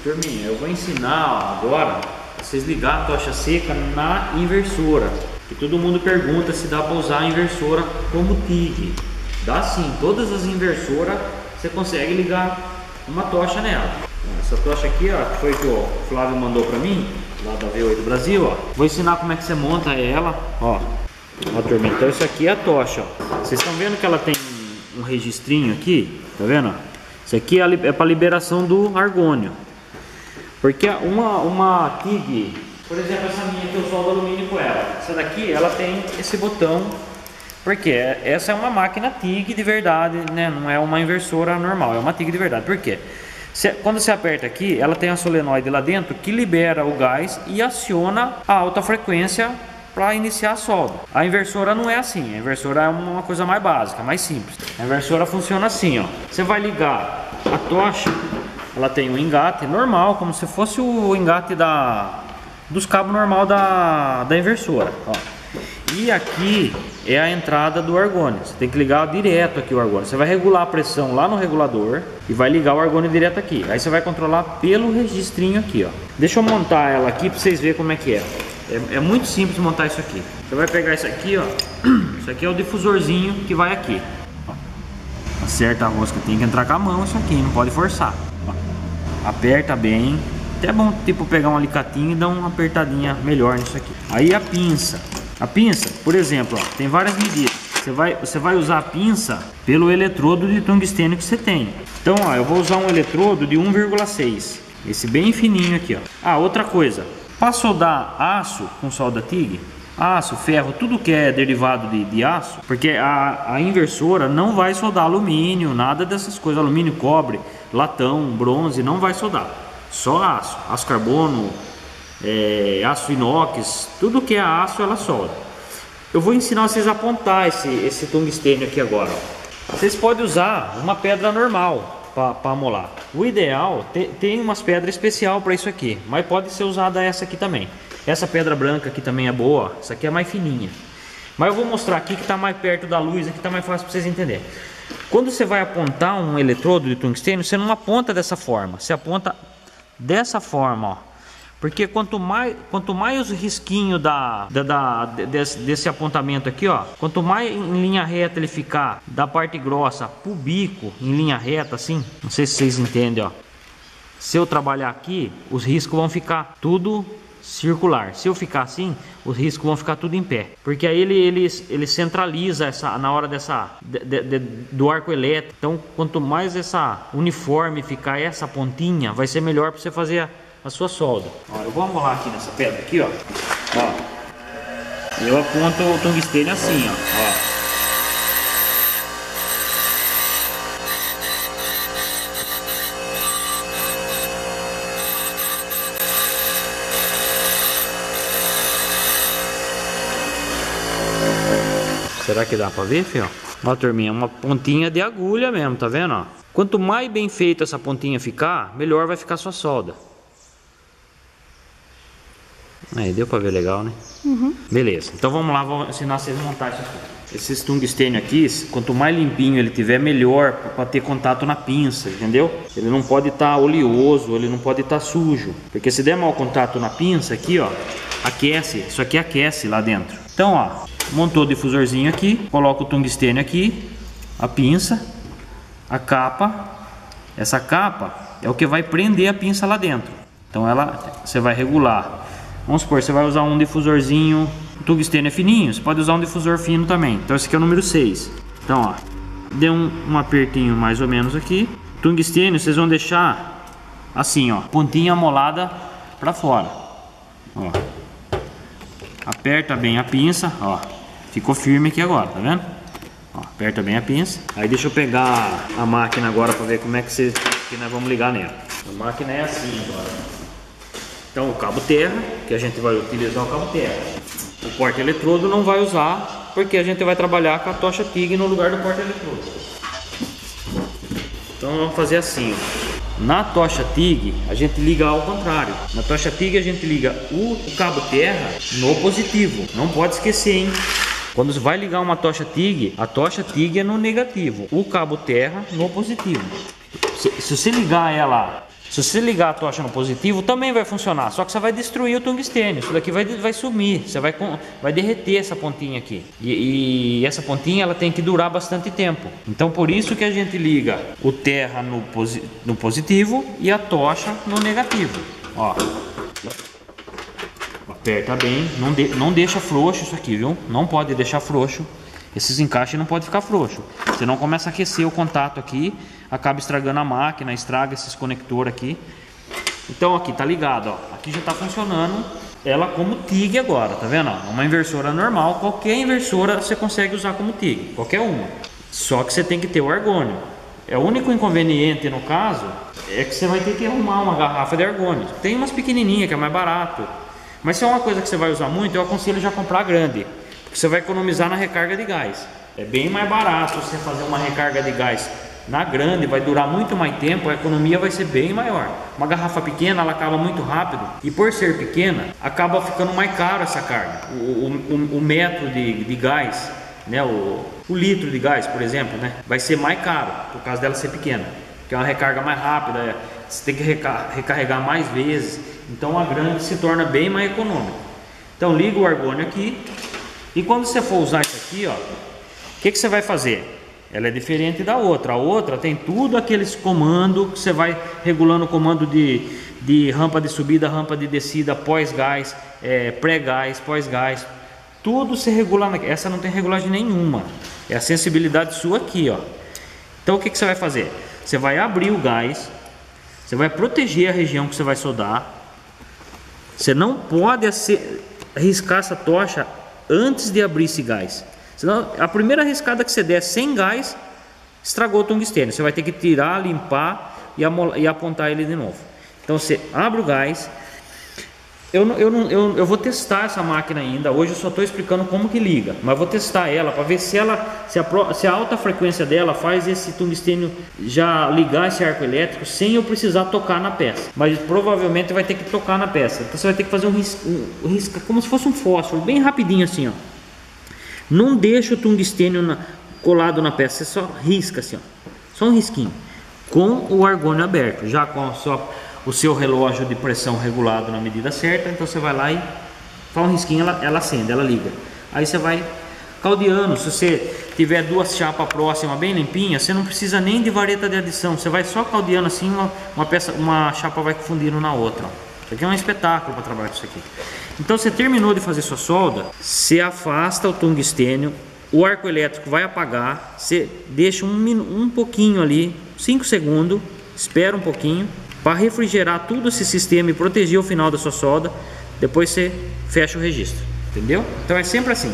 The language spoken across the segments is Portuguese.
Turminha, eu vou ensinar ó, agora vocês ligar a tocha seca na inversora. E todo mundo pergunta se dá para usar a inversora como TIG. Dá sim, todas as inversoras você consegue ligar uma tocha nela. Essa tocha aqui, ó, que foi que o Flávio mandou para mim, lá da V8 Brasil, ó. Vou ensinar como é que você monta ela, ó. Ó, turminha, então isso aqui é a tocha, ó. Vocês estão vendo que ela tem um registrinho aqui, tá vendo? Isso aqui é para liberação do argônio. Porque uma TIG, por exemplo, essa minha que eu soldo alumínio com ela, essa daqui, ela tem esse botão, porque essa é uma máquina TIG de verdade, né? Não é uma inversora normal, é uma TIG de verdade. Por quê? Quando você aperta aqui, ela tem a solenoide lá dentro que libera o gás e aciona a alta frequência para iniciar a solda. A inversora não é assim, a inversora é uma coisa mais básica, mais simples. A inversora funciona assim, ó. Você vai ligar a tocha, ela tem um engate normal, como se fosse o engate dos cabos normal da inversora, ó. E aqui é a entrada do argônio. Você tem que ligar direto aqui o argônio. Você vai regular a pressão lá no regulador e vai ligar o argônio direto aqui. Aí você vai controlar pelo registrinho aqui, ó. Deixa eu montar ela aqui para vocês verem como é que é. É muito simples montar isso aqui. Você vai pegar isso aqui, ó. Isso aqui é o difusorzinho que vai aqui. Ó. Acerta a rosca, tem que entrar com a mão isso aqui, não pode forçar. Ó. Aperta bem. Até é bom tipo pegar um alicatinho e dar uma apertadinha melhor nisso aqui. Aí a pinça. A pinça, por exemplo, ó, tem várias medidas. Você vai usar a pinça pelo eletrodo de tungstênio que você tem. Então, ó, eu vou usar um eletrodo de 1,6. Esse bem fininho aqui, ó. Ah, outra coisa. Para soldar aço com solda TIG, aço, ferro, tudo que é derivado de aço, porque a inversora não vai soldar alumínio, nada dessas coisas. Alumínio, cobre, latão, bronze, não vai soldar. Só aço. Aço carbono, aço inox, tudo que é aço ela solda. Eu vou ensinar vocês a apontar esse tungstênio aqui agora, ó. Vocês podem usar uma pedra normal para amolar. O ideal, tem umas pedras especial para isso aqui, mas pode ser usada essa aqui também. Essa pedra branca aqui também é boa, essa aqui é mais fininha. Mas eu vou mostrar aqui que está mais perto da luz, aqui está mais fácil para vocês entenderem. Quando você vai apontar um eletrodo de tungstênio, você não aponta dessa forma, você aponta dessa forma, ó. Porque quanto mais os risquinhos desse apontamento aqui, ó, quanto mais em linha reta ele ficar da parte grossa pro bico em linha reta assim, não sei se vocês entendem, ó. Se eu trabalhar aqui, os riscos vão ficar tudo circular. Se eu ficar assim, os riscos vão ficar tudo em pé. Porque aí ele centraliza na hora do arco elétrico. Então, quanto mais essa uniforme ficar essa pontinha, vai ser melhor para você fazer a sua solda. Ó, eu vou amolar aqui nessa pedra aqui, ó. Eu aponto o tungstênio assim, ó. Será que dá pra ver, filho? Ó, turminha, uma pontinha de agulha mesmo, tá vendo, ó? Quanto mais bem feita essa pontinha ficar, melhor vai ficar a sua solda. Aí, deu pra ver legal, né? Uhum. Beleza, então vamos lá, vou ensinar vocês a montar isso aqui. Esses tungstênio aqui, quanto mais limpinho ele tiver, melhor para ter contato na pinça, entendeu? Ele não pode estar oleoso, ele não pode estar sujo. Porque se der mau contato na pinça aqui, ó, aquece, isso aqui aquece lá dentro. Então, ó, montou o difusorzinho aqui, coloca o tungstênio aqui, a pinça, a capa. Essa capa é o que vai prender a pinça lá dentro. Então você vai regular. Vamos supor, você vai usar um difusorzinho, o tungstênio é fininho, você pode usar um difusor fino também. Então esse aqui é o número 6. Então, ó, deu um apertinho mais ou menos aqui. Tungstênio vocês vão deixar assim, ó, pontinha amolada para fora. Ó. Aperta bem a pinça, ó. Ficou firme aqui agora, tá vendo? Ó, aperta bem a pinça. Aí deixa eu pegar a máquina agora para ver como é que nós vamos ligar nela. A máquina é assim agora. Então o cabo terra, que a gente vai utilizar o cabo terra. O porta-eletrodo não vai usar, porque a gente vai trabalhar com a tocha TIG no lugar do porta-eletrodo. Então vamos fazer assim, ó. Na tocha TIG a gente liga ao contrário. Na tocha TIG a gente liga o cabo terra no positivo. Não pode esquecer, hein? Quando você vai ligar uma tocha TIG, a tocha TIG é no negativo, o cabo terra no positivo. Se você ligar ela Se você ligar a tocha no positivo, também vai funcionar, só que você vai destruir o tungstênio. Isso daqui vai sumir, você vai derreter essa pontinha aqui. E essa pontinha ela tem que durar bastante tempo. Então por isso que a gente liga o terra no positivo e a tocha no negativo. Ó, aperta bem, não deixa frouxo isso aqui, viu? Não pode deixar frouxo. Esses encaixes não pode ficar frouxo, senão começa a aquecer o contato aqui, acaba estragando a máquina, estraga esses conectores aqui. Então aqui tá ligado, ó, aqui já tá funcionando ela como TIG agora, tá vendo? Ó, uma inversora normal, qualquer inversora você consegue usar como TIG, qualquer uma. Só que você tem que ter o argônio. O único inconveniente no caso é que você vai ter que arrumar uma garrafa de argônio. Tem umas pequenininhas que é mais barato, mas se é uma coisa que você vai usar muito, eu aconselho já comprar grande. Você vai economizar na recarga de gás. É bem mais barato você fazer uma recarga de gás na grande, vai durar muito mais tempo, a economia vai ser bem maior. Uma garrafa pequena, ela acaba muito rápido, e por ser pequena, acaba ficando mais caro essa carga. O metro de gás, né, o litro de gás, por exemplo, né, vai ser mais caro, por causa dela ser pequena. Porque é uma recarga mais rápida, você tem que recarregar mais vezes, então a grande se torna bem mais econômica. Então liga o argônio aqui. E quando você for usar isso aqui, ó, o que você vai fazer? Ela é diferente da outra. A outra tem tudo aqueles comandos que você vai regulando o comando de rampa de subida, rampa de descida, pós-gás, pré-gás, pós-gás. Tudo se regula. Essa não tem regulagem nenhuma. É a sensibilidade sua aqui, ó. Então o que você vai fazer? Você vai abrir o gás, você vai proteger a região que você vai soldar. Você não pode riscar essa tocha antes de abrir esse gás, senão a primeira riscada que você der sem gás estragou o tungstênio. Você vai ter que tirar, limpar e apontar ele de novo. Então você abre o gás. Eu vou testar essa máquina ainda. Hoje eu só estou explicando como que liga, mas vou testar ela para ver se a alta frequência dela faz esse tungstênio já ligar esse arco elétrico sem eu precisar tocar na peça. Mas provavelmente vai ter que tocar na peça. Então você vai ter que fazer um risco como se fosse um fósforo, bem rapidinho assim, ó. Não deixa o tungstênio colado na peça, você só risca assim, ó. Só um risquinho com o argônio aberto, já com o seu relógio de pressão regulado na medida certa. Então você vai lá e faz um risquinho, ela acende, ela liga. Aí você vai caldeando. Se você tiver duas chapas próximas bem limpinhas, você não precisa nem de vareta de adição, você vai só caldeando assim, uma chapa vai fundindo na outra, ó. Isso aqui é um espetáculo para trabalhar com isso aqui. Então você terminou de fazer sua solda, você afasta o tungstênio, o arco elétrico vai apagar, você deixa um pouquinho ali, 5 segundos, espera um pouquinho para refrigerar todo esse sistema e proteger o final da sua solda. Depois você fecha o registro, entendeu? Então é sempre assim: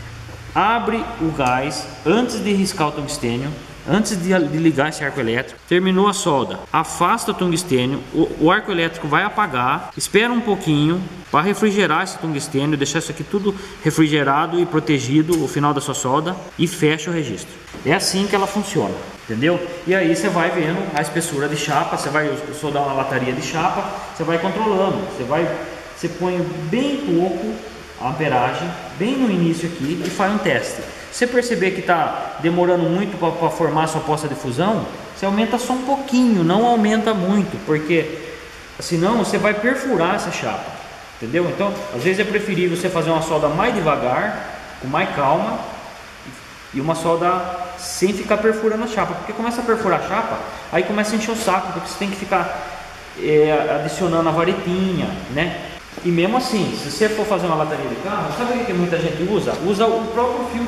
abre o gás antes de riscar o tungstênio, antes de ligar esse arco elétrico. Terminou a solda, afasta o tungstênio, o arco elétrico vai apagar, espera um pouquinho para refrigerar esse tungstênio, deixar isso aqui tudo refrigerado e protegido, o final da sua solda, e fecha o registro. É assim que ela funciona, entendeu? E aí você vai vendo a espessura de chapa, você vai soldar uma lataria de chapa, você vai controlando, você põe bem pouco a amperagem, bem no início aqui, e faz um teste. Se você perceber que está demorando muito para formar a sua poça de fusão, você aumenta só um pouquinho, não aumenta muito, porque senão você vai perfurar essa chapa, entendeu? Então, às vezes é preferível você fazer uma solda mais devagar, com mais calma, e uma solda sem ficar perfurando a chapa, porque começa a perfurar a chapa, aí começa a encher o saco, porque você tem que ficar adicionando a varetinha, né? E mesmo assim, se você for fazer uma lataria de carro, sabe o que muita gente usa? Usa o próprio fio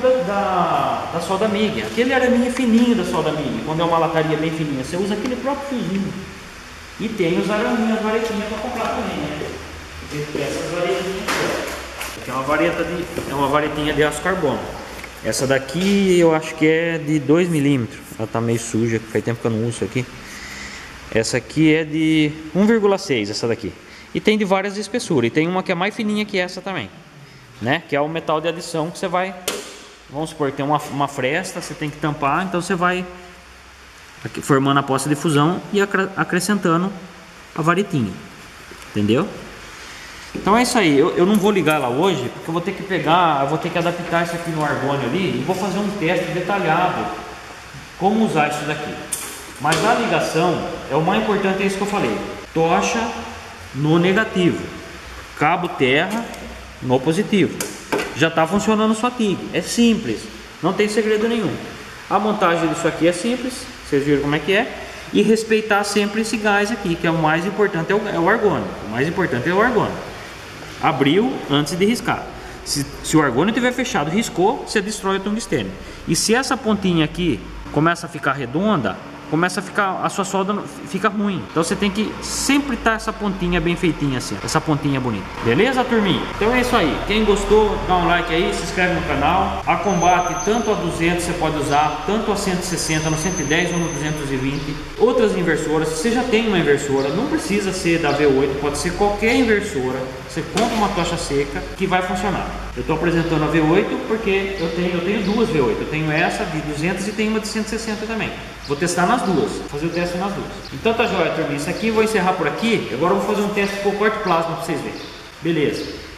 da solda MIG, aquele araminho fininho da solda MIG. Quando é uma lataria bem fininha, você usa aquele próprio fiozinho. E tem os araminhos, as varetinhas para comprar também, né? Tem essas varetinhas aqui, ó. É uma varetinha de aço carbono. Essa daqui eu acho que é de 2 milímetros. Ela tá meio suja, faz tempo que eu não uso aqui. Essa aqui é de 1,6, essa daqui. E tem de várias espessuras, e tem uma que é mais fininha que essa também, né? Que é o metal de adição que você vai, vamos supor que tem uma fresta, você tem que tampar, então você vai formando a poça de fusão e acrescentando a varetinha, entendeu? Então é isso aí. Eu não vou ligar ela hoje, porque eu vou ter que adaptar isso aqui no argônio ali, e vou fazer um teste detalhado como usar isso daqui. Mas a ligação é o mais importante, é isso que eu falei. Tocha no negativo, cabo terra no positivo. Já está funcionando sua TIG. É simples, não tem segredo nenhum. A montagem disso aqui é simples, vocês viram como é que é. E respeitar sempre esse gás aqui, que é o mais importante, é o argônio. O mais importante é o argônio. Abriu antes de riscar. Se o argônio estiver fechado, riscou, você destrói o tungstênio. E se essa pontinha aqui começa a ficar redonda, começa a ficar, a sua solda fica ruim. Então você tem que sempre estar essa pontinha bem feitinha assim, essa pontinha bonita. Beleza, turminha? Então é isso aí. Quem gostou, dá um like aí, se inscreve no canal. A combate, tanto a 200 você pode usar, tanto a 160, no 110 ou no 220. Outras inversoras, se você já tem uma inversora, não precisa ser da V8, pode ser qualquer inversora. Você compra uma tocha seca que vai funcionar. Eu estou apresentando a V8 porque eu tenho duas V8. Eu tenho essa de 200 e tenho uma de 160 também. Vou testar nas duas, fazer o teste nas duas. Então tá joia, turminha. Isso aqui eu vou encerrar por aqui. Agora eu vou fazer um teste com o corte plasma para vocês verem. Beleza.